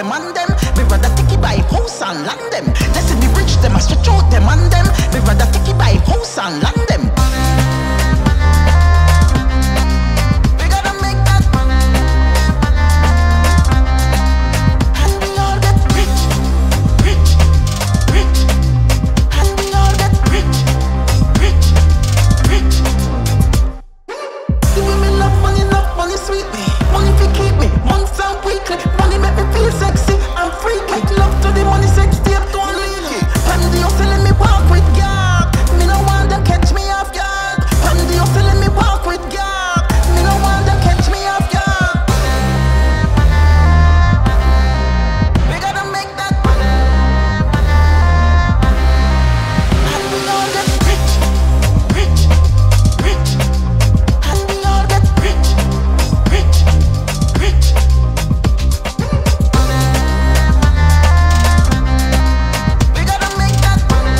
them and them. Me rather take it by house and land them. They see me rich them, I stretch out them and them. Me rather take it by house and land them. We gotta make that money. And we all get rich, rich, rich. And we all get rich, rich, rich. Give me love money sweet me. Money fi keep me, months and weekly. Money make me feel sexy and freaky. Love to the money, sex tape to unleash it. And the hustle let me walk with God. Me no want to catch me off guard. And the hustle let me walk with God. Me no want to catch me off guard. We gotta make that money. And we all get rich, rich, rich. And we all get rich, rich, rich. We gotta make that money.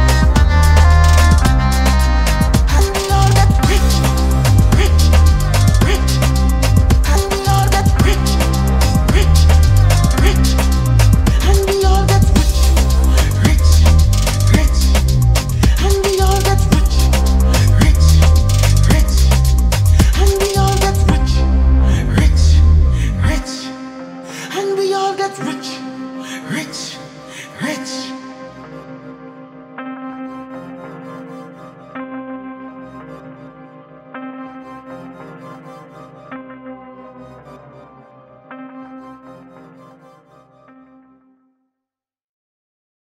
And we all get rich, rich, rich. And we all get rich, rich, rich. And we all get rich, rich, rich. And we all get rich, rich, rich. And we all get rich, rich, rich. And we all get rich, rich,